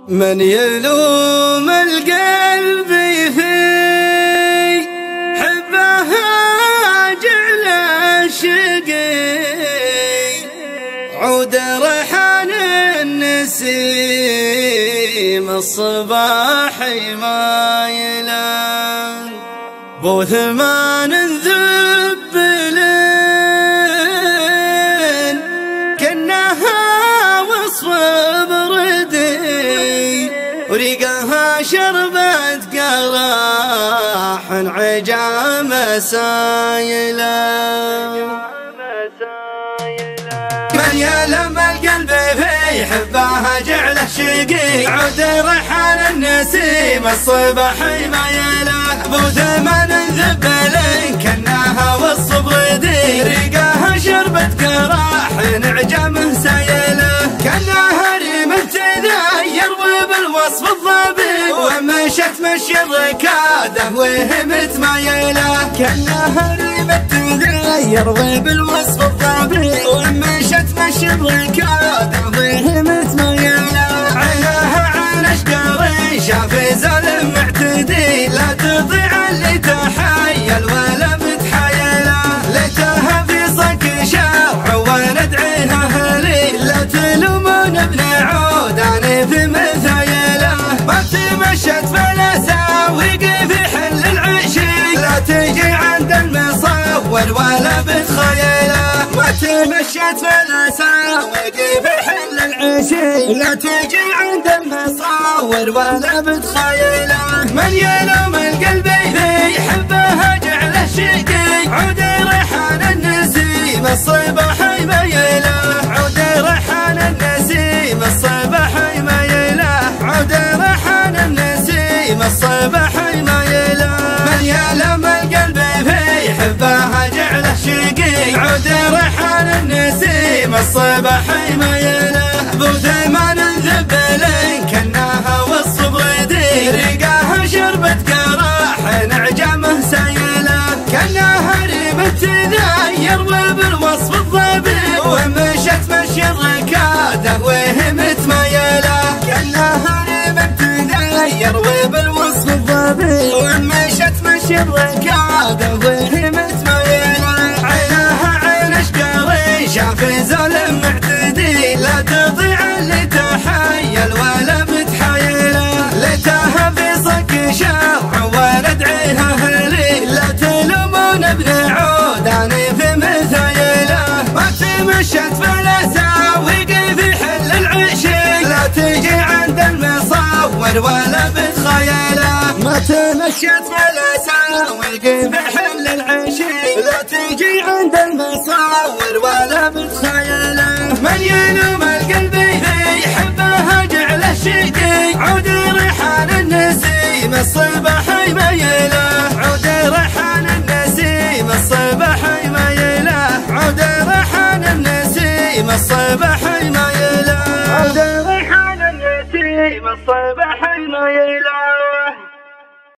من يلوم القلب في حبها جعل شقي عود ريحان النسيم الصباح ما يلام بو ثمان ذبلين كأنها وصف بردي وريقها شربت قراح عجام سايلة من يلم القلب في حبها جعله شقي عود ريحان النسيم الصباح ما يله بو ثمان ذبلين كأنها وصف بردي ريقها شربت قراح عجام سايله كأنها ريم تذاير وبالوصف الضابي ومشت مشي الركاده وهمت ما يله كأنها ريم تذاير وبالوصف الضابي ومشت مشي الركاده وهمت ما يله عينها عين اشقري شاف زلم معتدي لا تضيع اللي تحيل ولا بتحيله ليتها في صك شرع وندعيها هلي لا تلومون ابن عود انا في مثايله ما تمشت فلساوي في حل العشي لا تجي عند المصور ولا بتخيله ما تمشت فلساوي في حل العشي لا تجي عند المصور ولا بتخيله من يلوم القلب في حبها جعله شقي عود ريحان النسيم الصباح ما يله عود ريحان النسيم الصباح ما يله عود ريحان النسيم الصباح ما يله من يلم القلب في حبها جعله شقي عود ريحان النسيم الصباح ما يله بو ثمان ذبلين كأنها وصف بردي ريقاها شربت قراح عجامه سايله كأنها ريم تذاير وبالوصف الضبي ومشت مشي الركاده وهمت ما يله كأنها ريم تذاير وبالوصف الضبي ومشت مشي الركاده وهمت ما يله عينها عين اشقري شاف زلم معتدي لا تضيع اللي تحيل ولا بتحيله ليتها في صك شرع وندعيها هلي لا تلومون ابن عود انا في مثايله ما تمشت فلساوي في حل العشي لا تجي عند المصور ولا بتخيله ما تمشت فلساوي في حل العشي لا تجي عند المصور ولا بتخيله من يلوم القلب في حبها جعله شقي عود ريحان النسيم الصباح ما يله عود ريحان النسيم الصباح ما يله عود ريحان النسيم الصباح